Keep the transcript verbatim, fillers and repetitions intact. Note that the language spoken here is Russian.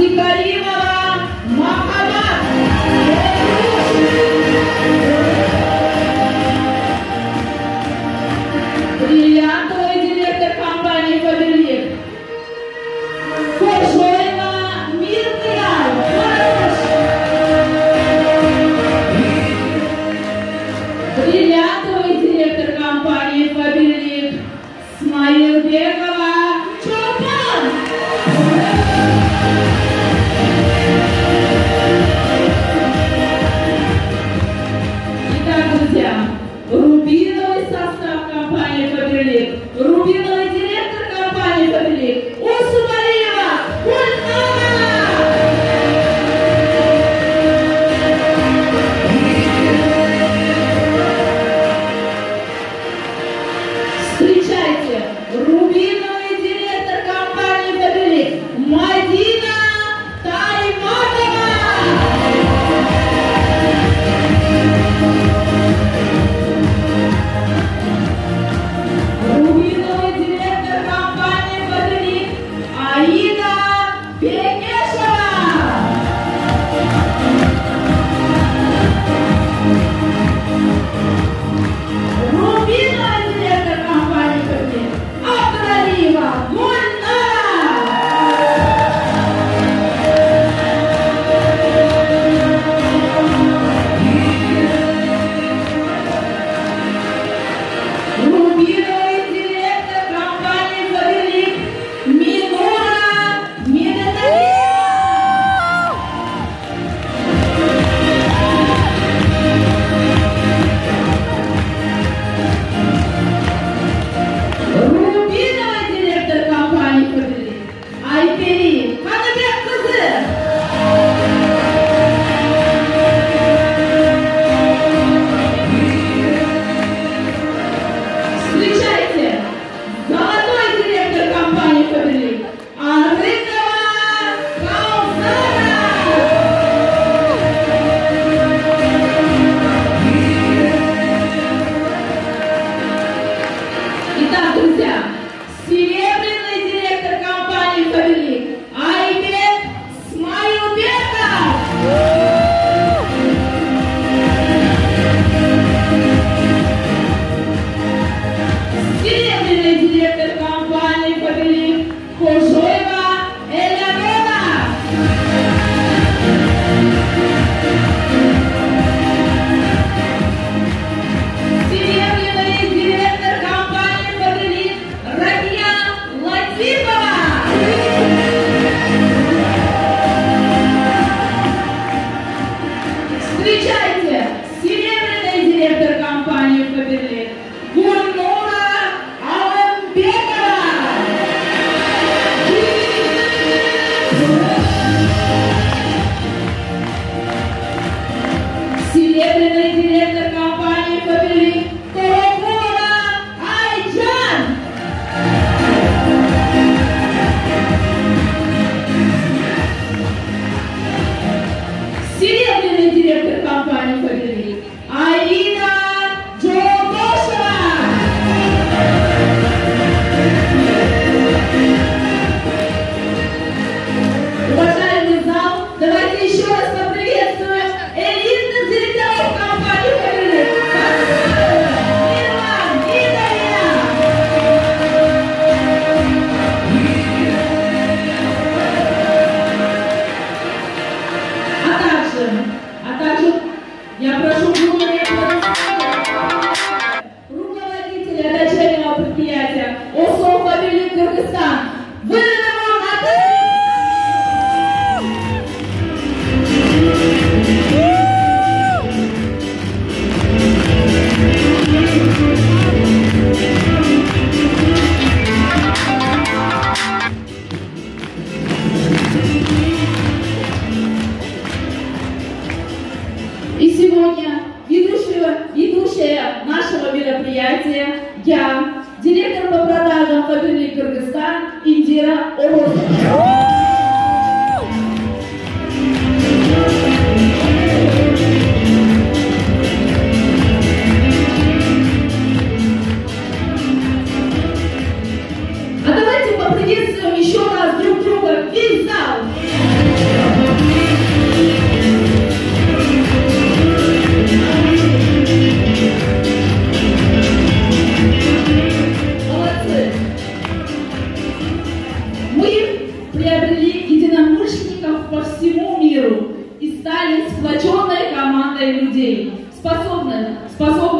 Абдикаримова Махаббат. Бриллиантовый директор компании «Фаберлик». Кожоева Миртия. Бриллиантовый директор компании «Фаберлик» Смаилбекова Чулпан. Итак, друзья, рубиновый состав компании «Фаберлик», рубиновый директор компании «Фаберлик» Усубалиева Гульнара. Встречайте, рубиновый директор компании «Фаберлик» Мадина Тайматова. Рубиновый директор компании «Фаберлик» Аида Бекешева. Рубиновый директор компании «Фаберлик» Абдуралиева Гульнара. Рубиновый директор компании «Фаберлик» Минура Минаталиева. Рубиновый директор компании «Фаберлик» Айпери Ханыбек кызы. Встречайте, золотой директор компании «Фаберлик» Арыкова Каузара. Итак, друзья, серебряный директор компании «Фаберлик» Айбек Смаилбеков. Серебряный директор компании «Фаберлик» Кожоева Элеонора. Серебряный директор компании «Фаберлик» Ракия Латипова. Встречайте, серебряный директор компании «Фаберлик» Гульнура Алымбекова. Серебряный директор компании «Фаберлик» Торокова Айджан. Серебряный директор компании «Фаберлик» Аида Джоудошева. Уважаемый зал, давайте еще раз поприветствуем элитных директоров компании «Фаберлик». Мирна, Мирная. А также, а также я прошу внимания руководителя дочернего предприятия ОСО «Фаберлик Кыргызстан» Вырова Наталья. И сегодня ведущая, ведущая нашего мероприятия я, директор по продажам «Фаберлик Кыргызстан» Индира Орозова. А давайте поприветствуем еще раз друг друга весь зал. людей, способных, способных